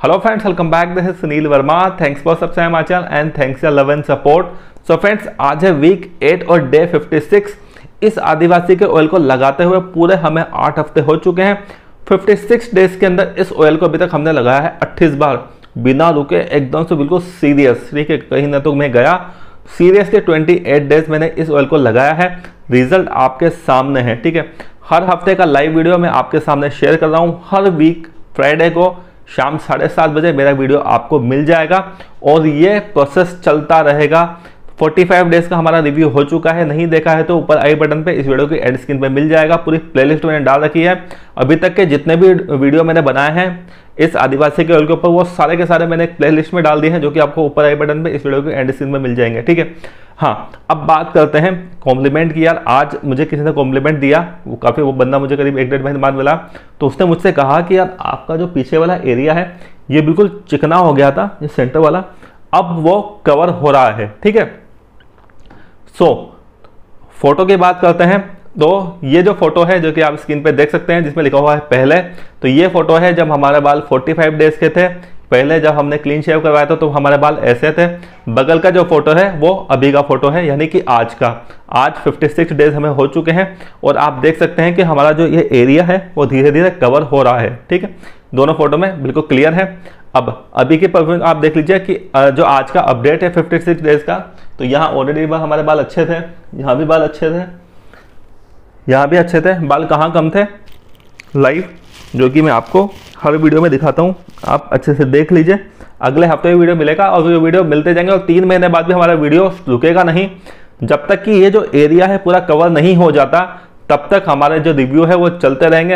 Hello friends, welcome back. This is Sunil Verma. Thanks for subscribe my channel and thanks your love and support. So friends, आज है week 8 और day 56। इस आदिवासी के oil को लगाते हुए पूरे हमें 8 हफ्ते हो चुके हैं। 56 डेज के अंदर इस ऑयल को अभी तक हमने लगाया है 28 बार बिना रुके, एकदम से बिल्कुल सीरियस। ठीक है, कहीं ना तो मैं गया सीरियसली 28 डेज मैंने इस ऑयल को लगाया है। रिजल्ट आपके सामने है। ठीक है, हर हफ्ते का लाइव वीडियो मैं आपके सामने शेयर कर रहा हूँ। हर वीक फ्राइडे को शाम 7:30 बजे मेरा वीडियो आपको मिल जाएगा और ये प्रोसेस चलता रहेगा। 45 डेज का हमारा रिव्यू हो चुका है। नहीं देखा है तो ऊपर आई बटन पे इस वीडियो की एड स्क्रीन पे मिल जाएगा। पूरी प्लेलिस्ट मैंने डाल रखी है। अभी तक के जितने भी वीडियो मैंने बनाए हैं इस आदिवासी के ऑयल के ऊपर, वो सारे के सारे मैंने प्लेलिस्ट में डाल दिए हैं, जो कि आपको ऊपर आई बटन पे इस वीडियो की एड स्क्रीन में मिल जाएंगे। ठीक है, हाँ, अब बात करते हैं कॉम्प्लीमेंट की। यार, आज मुझे किसी ने कॉम्प्लीमेंट दिया, वो बंदा मुझे करीब 1-1.5 महीने बाद मिला। तो उसने मुझसे कहा कि यार, आपका जो पीछे वाला एरिया है ये बिल्कुल चिकना हो गया था, ये सेंटर वाला, अब वो कवर हो रहा है। ठीक है, फोटो की बात करते हैं। तो ये जो फोटो है, जो कि आप स्क्रीन पे देख सकते हैं, जिसमें लिखा हुआ है पहले, तो ये फोटो है जब हमारे बाल 45 डेज के थे। पहले जब हमने क्लीन शेव करवाया था तो हमारे बाल ऐसे थे। बगल का जो फोटो है वो अभी का फोटो है, यानी कि आज का। आज 56 डेज हमें हो चुके हैं और आप देख सकते हैं कि हमारा जो ये एरिया है वो धीरे धीरे कवर हो रहा है। ठीक है, दोनों फोटो में बिल्कुल क्लियर है। अब अभी की परफॉर्मेंस आप देख लीजिए कि जो आज का अपडेट है 56 डेज का, तो यहाँ ऑलरेडी हमारे बाल अच्छे थे, यहाँ भी बाल अच्छे थे, यहाँ भी अच्छे थे। बाल कहाँ कम थे, लाइव, जो कि मैं आपको हर वीडियो में दिखाता हूँ, आप अच्छे से देख लीजिए। अगले हफ्ते में वीडियो मिलेगा और वीडियो मिलते जाएंगे और 3 महीने बाद भी हमारा वीडियो रुकेगा नहीं। जब तक कि ये जो एरिया है पूरा कवर नहीं हो जाता तब तक हमारे जो रिव्यू है वो चलते रहेंगे।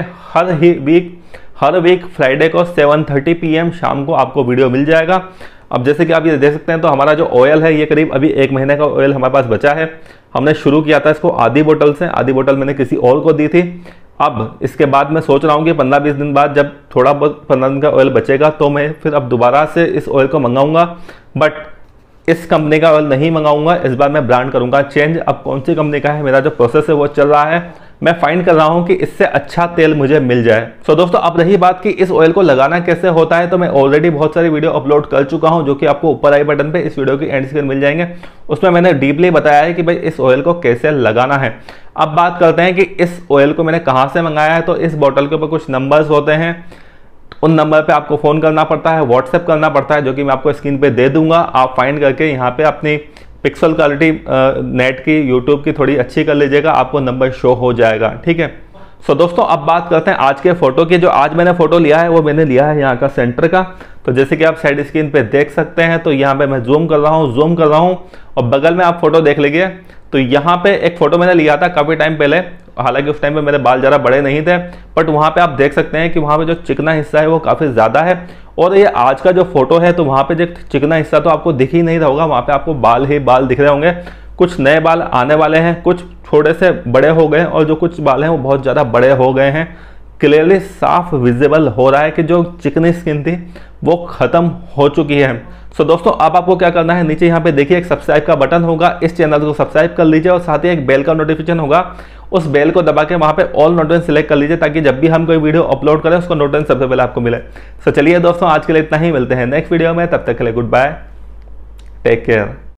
हर वीक फ्राइडे को 7:30 PM शाम को आपको वीडियो मिल जाएगा। अब जैसे कि आप ये देख सकते हैं, तो हमारा जो ऑयल है ये करीब अभी 1 महीने का ऑयल हमारे पास बचा है। हमने शुरू किया था इसको आधी बोतल से, आधी बोतल मैंने किसी और को दी थी। अब इसके बाद मैं सोच रहा हूँ कि 15-20 दिन बाद जब थोड़ा बहुत 15 दिन का ऑयल बचेगा तो मैं फिर अब दोबारा से इस ऑयल को मंगाऊंगा, बट इस कंपनी का ऑयल नहीं मंगाऊंगा। इस बार मैं ब्रांड करूंगा चेंज। अब कौन सी कंपनी का है, मेरा जो प्रोसेस है वो चल रहा है। मैं फाइंड कर रहा हूं कि इससे अच्छा तेल मुझे मिल जाए। सो दोस्तों, अब रही बात कि इस ऑयल को लगाना कैसे होता है, तो मैं ऑलरेडी बहुत सारी वीडियो अपलोड कर चुका हूं, जो कि आपको ऊपर आई बटन पे इस वीडियो की एंड स्क्रीन मिल जाएंगे। उसमें मैंने डीपली बताया है कि भाई इस ऑयल को कैसे लगाना है। अब बात करते हैं कि इस ऑयल को मैंने कहाँ से मंगाया है। तो इस बॉटल के ऊपर कुछ नंबर्स होते हैं, उन नंबर पे आपको फ़ोन करना पड़ता है, व्हाट्सएप करना पड़ता है, जो कि मैं आपको स्क्रीन पे दे दूंगा। आप फाइंड करके यहाँ पे अपनी पिक्सल क्वालिटी नेट की, यूट्यूब की थोड़ी अच्छी कर लीजिएगा, आपको नंबर शो हो जाएगा। ठीक है, सो दोस्तों, अब बात करते हैं आज के फोटो की। जो आज मैंने फोटो लिया है वो मैंने लिया है यहाँ का सेंटर का। तो जैसे कि आप साइड स्क्रीन पे देख सकते हैं, तो यहाँ पे मैं जूम कर रहा हूँ और बगल में आप फोटो देख लीजिए। तो यहाँ पे एक फोटो मैंने लिया था काफ़ी टाइम पहले, हालांकि उस टाइम पे मेरे बाल ज़रा बड़े नहीं थे, बट वहाँ पे आप देख सकते हैं कि वहाँ पे जो चिकना हिस्सा है वो काफ़ी ज़्यादा है। और ये आज का जो फोटो है, तो वहाँ पे जो चिकना हिस्सा तो आपको दिख ही नहीं रहा होगा, वहाँ पे आपको बाल ही बाल दिख रहे होंगे। कुछ नए बाल आने वाले हैं, कुछ थोड़े से बड़े हो गए, और जो कुछ बाल हैं वो बहुत ज़्यादा बड़े हो गए हैं। क्लियरली साफ विजिबल हो रहा है कि जो चिकनी स्किन थी वो ख़त्म हो चुकी है। सो दोस्तों, अब आपको क्या करना है, नीचे यहाँ पे देखिए एक सब्सक्राइब का बटन होगा, इस चैनल को सब्सक्राइब कर लीजिए और साथ ही एक बेल का नोटिफिकेशन होगा, उस बेल को दबा के वहाँ पे ऑल नोटिफिकेशन सिलेक्ट कर लीजिए, ताकि जब भी हम कोई वीडियो अपलोड करें उसको नोटिफिकेशन सबसे पहले आपको मिले। सो चलिए दोस्तों, आज के लिए इतना ही, मिलते हैं नेक्स्ट वीडियो में। तब तक के लिए गुड बाय, टेक केयर।